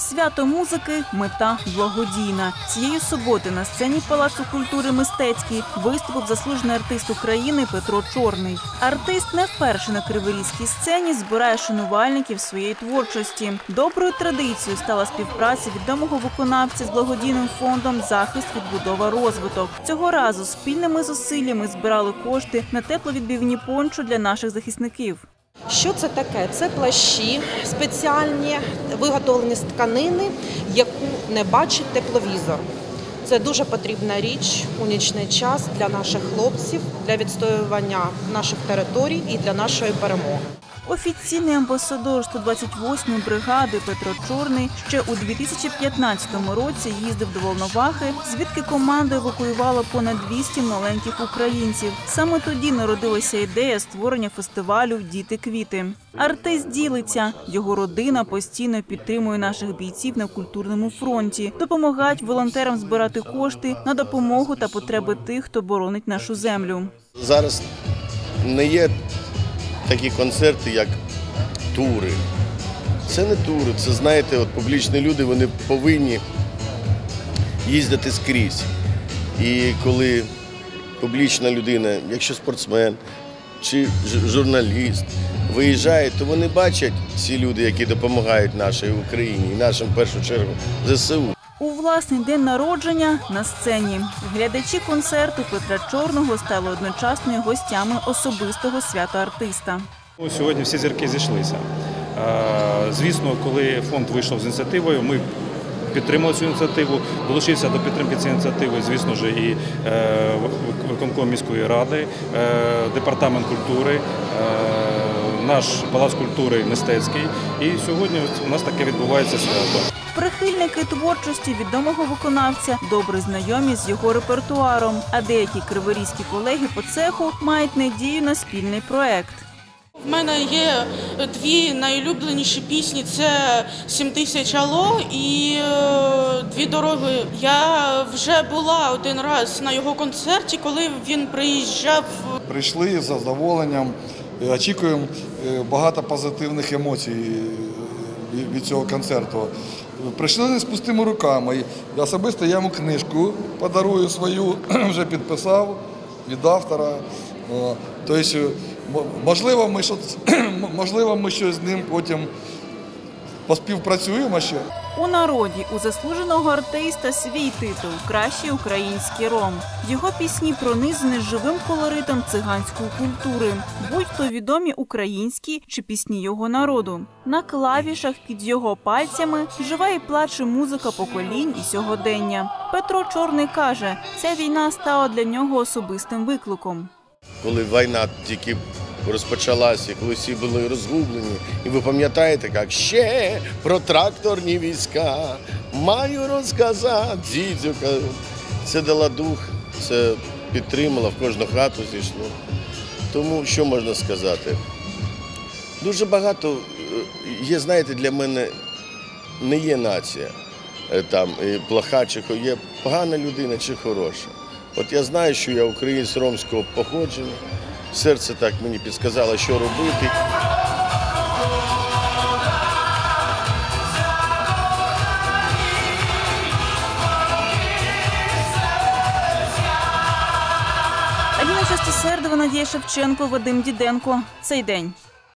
Свято музики – мета благодійна. Цієї суботи на сцені Палацу культури «Мистецький» виступив заслужений артист України Петро Чорний. Артист не вперше на криворізькій сцені збирає шанувальників своєї творчості. Доброю традицією стала співпраця відомого виконавця з благодійним фондом «Захист, відбудова, розвиток». Цього разу спільними зусиллями збирали кошти на тепловідбивні пончо для наших захисників. Що це таке? Це плащі спеціальні, виготовлені з тканини, яку не бачить тепловізор. Це дуже потрібна річ у нічний час для наших хлопців, для відстоювання наших територій і для нашої перемоги. Офіційний амбасадор 128-ї бригади Петро Чорний ще у 2015 році їздив до Волновахи, звідки команда евакуювала понад 200 маленьких українців. Саме тоді народилася ідея створення фестивалю «Діти-квіти». Артист ділиться. Його родина постійно підтримує наших бійців на культурному фронті. Допомагають волонтерам збирати кошти на допомогу та потреби тих, хто боронить нашу землю. Зараз не є такі концерти, як тури. Це не тури, це, знаєте, от публічні люди, вони повинні їздити скрізь. І коли публічна людина, якщо спортсмен чи журналіст, виїжджає, то вони бачать ці люди, які допомагають нашій Україні і нашим, в першу чергу, ЗСУ. У власний день народження на сцені. Глядачі концерту Петра Чорного стали одночасно гостями особистого свята артиста. Сьогодні всі зірки зійшлися. Звісно, коли фонд вийшов з ініціативою, ми підтримали цю ініціативу, долучився до підтримки цієї ініціативи, звісно ж, і виконком міської ради, департамент культури, наш Палац культури «Мистецький». І сьогодні у нас таке відбувається свято. Прихильники творчості відомого виконавця добре знайомі з його репертуаром, а деякі криворізькі колеги по цеху мають надію на спільний проект. В мене є дві найулюбленіші пісні – це «7000 Алло» і «Дві дороги». Я вже була один раз на його концерті, коли він приїжджав. Прийшли з задоволенням, очікуємо багато позитивних емоцій від цього концерту. Прийшли не з пустими руками. Особисто я йому книжку подарую свою, вже підписав від автора. Тобто, можливо, ми щось з ним потім поспівпрацюємо ще. У народі у заслуженого артиста свій титул «Кращий український ром». Його пісні пронизані живим колоритом циганської культури, будь-то відомі українські чи пісні його народу. На клавішах під його пальцями жива і плаче музика поколінь і сьогодення. Петро Чорний каже, ця війна стала для нього особистим викликом. Коли війна тільки розпочалася, коли всі були розгублені, і ви пам'ятаєте, як ще про тракторні війська маю розказати, дідюка. Це дала дух, це підтримало, в кожну хату зійшло. Тому що можна сказати? Дуже багато є, знаєте, для мене не є нація, там, плоха чи є погана людина чи хороша. От я знаю, що я українець ромського походження, серце так мені підказало, що робити. Аліна Шестисердова, Надія Шевченко, Вадим Діденко. Цей день.